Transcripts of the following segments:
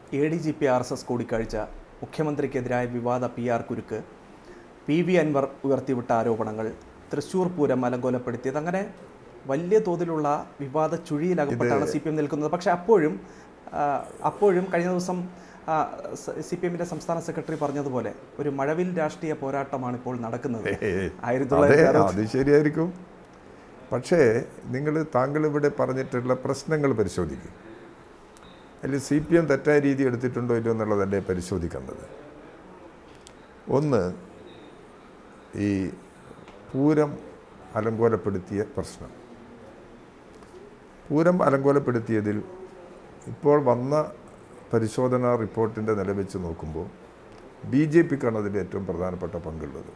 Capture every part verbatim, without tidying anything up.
A D G P R S S കൂടിക്കാഴ്ച, മുഖ്യമന്ത്രിക്കെതിരായ വിവാദ പി ആർ കുരുക്ക്, പി വി അൻവർ ഉയർത്തിവിട്ട ആരോപണങ്ങൾ, തൃശ്ശൂർ പൂരം അലങ്കോലപ്പെടുത്തിയത്, അങ്ങനെ വലിയ തോതിലുള്ള വിവാദ ചുഴിയിലകപ്പെട്ടാണ് സി പി എം നിൽക്കുന്നത്. പക്ഷേ അപ്പോഴും അപ്പോഴും കഴിഞ്ഞ ദിവസം സി പി എമ്മിൻ്റെ സംസ്ഥാന സെക്രട്ടറി പറഞ്ഞതുപോലെ ഒരു മഴവിൽ രാഷ്ട്രീയ പോരാട്ടമാണ് ഇപ്പോൾ നടക്കുന്നത്. ആയിരത്തി തൊള്ളായിരത്തി അത് ശരിയായിരിക്കും. പക്ഷേ നിങ്ങൾ താങ്കൾ ഇവിടെ പറഞ്ഞിട്ടുള്ള പ്രശ്നങ്ങൾ പരിശോധിക്കും. അതിൽ സി പി എം തെറ്റായ രീതി എടുത്തിട്ടുണ്ടോ ഇല്ലയോ എന്നുള്ളതല്ലേ പരിശോധിക്കേണ്ടത്. ഒന്ന്, ഈ പൂരം അലങ്കോലപ്പെടുത്തിയ പ്രശ്നം. പൂരം അലങ്കോലപ്പെടുത്തിയതിൽ ഇപ്പോൾ വന്ന പരിശോധനാ റിപ്പോർട്ടിൻ്റെ നില വെച്ച് നോക്കുമ്പോൾ ബി ജെ പിക്കാണ് അതിൽ ഏറ്റവും പ്രധാനപ്പെട്ട പങ്കുള്ളത്.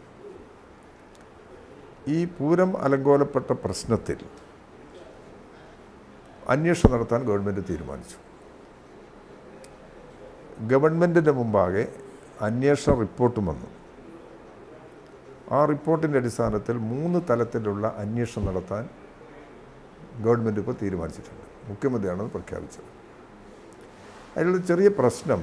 ഈ പൂരം അലങ്കോലപ്പെട്ട പ്രശ്നത്തിൽ അന്വേഷണം നടത്താൻ ഗവൺമെൻറ് തീരുമാനിച്ചു. ഗവൺമെൻറ്റിൻ്റെ മുമ്പാകെ അന്വേഷണ റിപ്പോർട്ടും വന്നു. ആ റിപ്പോർട്ടിൻ്റെ അടിസ്ഥാനത്തിൽ മൂന്ന് തലത്തിലുള്ള അന്വേഷണം നടത്താൻ ഗവൺമെൻറ് ഇപ്പോൾ തീരുമാനിച്ചിട്ടുണ്ട്. മുഖ്യമന്ത്രിയാണത് പ്രഖ്യാപിച്ചത്. അതിലുള്ള ചെറിയ പ്രശ്നം,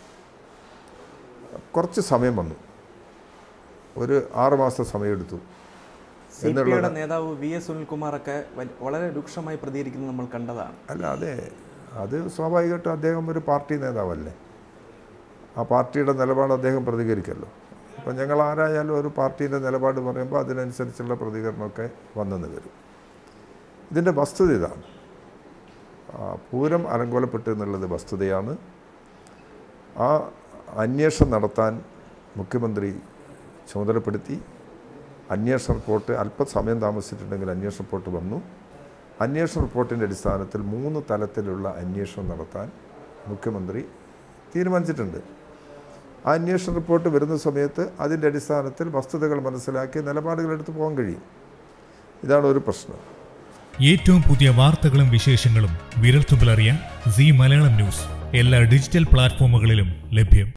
കുറച്ച് സമയം വന്നു, ഒരു ആറ് മാസത്തെ സമയമെടുത്തു. സി പി ഐയുടെ നേതാവ് വി എസ് സുനിൽകുമാറൊക്കെ വളരെ രൂക്ഷമായി പ്രതികരിക്കുന്നത് നമ്മൾ കണ്ടതാണ്. അല്ല, അതെ, അത് സ്വാഭാവികമായിട്ടും അദ്ദേഹം ഒരു പാർട്ടി നേതാവല്ലേ. ആ പാർട്ടിയുടെ നിലപാട് അദ്ദേഹം പ്രതികരിക്കല്ലോ. അപ്പം ഞങ്ങൾ ആരായാലും ഒരു പാർട്ടീൻ്റെ നിലപാട് പറയുമ്പോൾ അതിനനുസരിച്ചുള്ള പ്രതികരണമൊക്കെ വന്നെന്ന് വരും. ഇതിൻ്റെ വസ്തുത ഇതാണ്. പൂരം അലങ്കോലപ്പെട്ടു എന്നുള്ളത് വസ്തുതയാണ്. ആ അന്വേഷണം നടത്താൻ മുഖ്യമന്ത്രി ചുമതലപ്പെടുത്തി. അന്വേഷണ റിപ്പോർട്ട് അല്പസമയം താമസിച്ചിട്ടുണ്ടെങ്കിൽ അന്വേഷണ റിപ്പോർട്ട് വന്നു. അന്വേഷണ റിപ്പോർട്ടിൻ്റെ അടിസ്ഥാനത്തിൽ മൂന്ന് തലത്തിലുള്ള അന്വേഷണം നടത്താൻ മുഖ്യമന്ത്രി തീരുമാനിച്ചിട്ടുണ്ട്. ആ അന്വേഷണ റിപ്പോർട്ട് വരുന്ന സമയത്ത് അതിൻ്റെ അടിസ്ഥാനത്തിൽ വസ്തുതകൾ മനസ്സിലാക്കി നിലപാടുകൾ എടുത്ത് പോകാൻ കഴിയും. ഇതാണ് ഒരു പ്രശ്നം. ഏറ്റവും പുതിയ വാർത്തകളും വിശേഷങ്ങളും വിരൽത്തുമ്പിലറിയാൻ സീ മലയാളം ന്യൂസ് എല്ലാ ഡിജിറ്റൽ പ്ലാറ്റ്ഫോമുകളിലും ലഭ്യം.